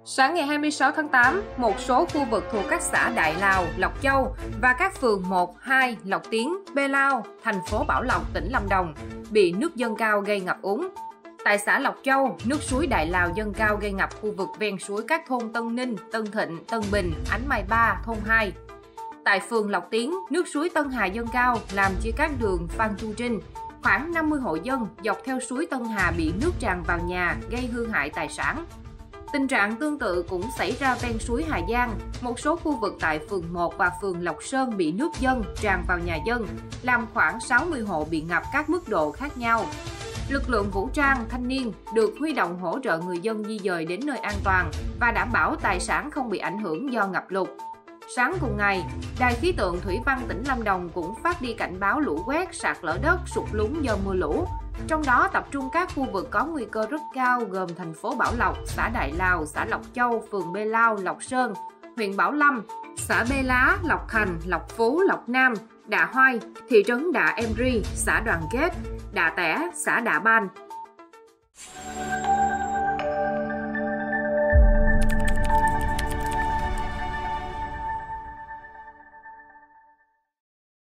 Sáng ngày 26 tháng 8, một số khu vực thuộc các xã Đại Lào, Lộc Châu và các phường 1, 2, Lộc Tiến, Bê Lao, thành phố Bảo Lộc, tỉnh Lâm Đồng bị nước dâng cao gây ngập úng. Tại xã Lộc Châu, nước suối Đại Lào dâng cao gây ngập khu vực ven suối các thôn Tân Ninh, Tân Thịnh, Tân Bình, Ánh Mai 3, thôn 2. Tại phường Lộc Tiến, nước suối Tân Hà dâng cao làm chia cắt đường Phan Chu Trinh. Khoảng 50 hộ dân dọc theo suối Tân Hà bị nước tràn vào nhà, gây hư hại tài sản. Tình trạng tương tự cũng xảy ra ven suối Hà Giang. Một số khu vực tại phường 1 và phường Lộc Sơn bị nước dâng tràn vào nhà dân, làm khoảng 60 hộ bị ngập các mức độ khác nhau. Lực lượng vũ trang, thanh niên được huy động hỗ trợ người dân di dời đến nơi an toàn và đảm bảo tài sản không bị ảnh hưởng do ngập lụt. Sáng cùng ngày, Đài khí tượng Thủy văn tỉnh Lâm Đồng cũng phát đi cảnh báo lũ quét, sạt lở đất, sụt lún do mưa lũ. Trong đó tập trung các khu vực có nguy cơ rất cao gồm thành phố Bảo Lộc, xã Đại Lào, xã Lộc Châu, phường Bê Lao, Lộc Sơn, huyện Bảo Lâm, xã Bê Lá, Lộc Thành, Lộc Phú, Lộc Nam, Đạ Hoai, thị trấn Đạ Em Ri, xã Đoàn Kết, Đạ Tẻ, xã Đạ Ban.